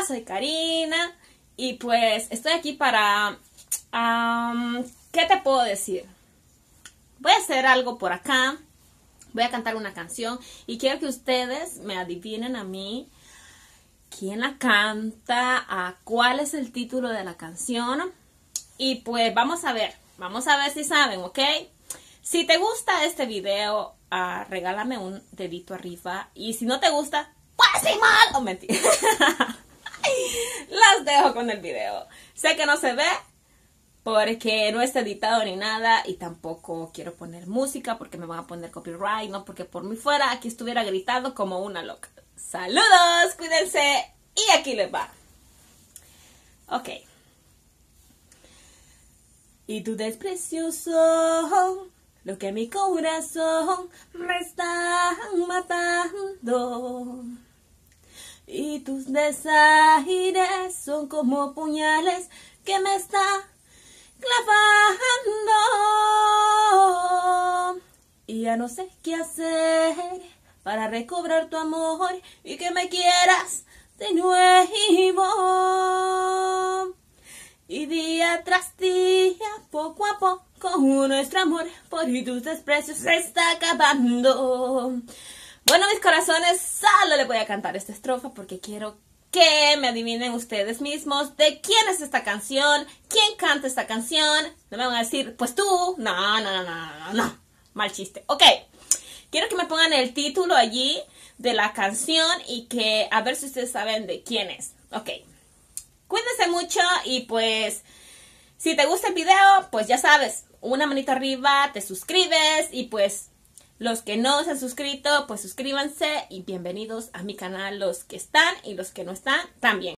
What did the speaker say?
soy Karina y pues estoy aquí para... ¿qué te puedo decir? Voy a hacer algo por acá, voy a cantar una canción y quiero que ustedes me adivinen a mí quién la canta, a cuál es el título de la canción y pues vamos a ver si saben, ¿ok? Si te gusta este video, regálame un dedito arriba y si no te gusta, pues sí mal, o mentira. Las dejo con el video. Sé que no se ve porque no está editado ni nada y tampoco quiero poner música porque me van a poner copyright, no porque por mí fuera aquí estuviera gritando como una loca. Saludos, cuídense y aquí les va. Ok. Y tu desprecio son lo que mi corazón me está matando. Y tus desaires son como puñales que me están clavando. Y ya no sé qué hacer para recobrar tu amor y que me quieras de nuevo. Y día tras día, poco a poco, nuestro amor por tus desprecios se está acabando. Bueno, mis corazones, solo le voy a cantar esta estrofa porque quiero que me adivinen ustedes mismos de quién es esta canción, quién canta esta canción. No me van a decir, pues tú. No. Mal chiste. Ok, quiero que me pongan el título allí de la canción y que a ver si ustedes saben de quién es. Ok, cuídense mucho y pues si te gusta el video, pues ya sabes, una manita arriba, te suscribes y pues... Los que no se han suscrito, pues suscríbanse y bienvenidos a mi canal, los que están y los que no están también.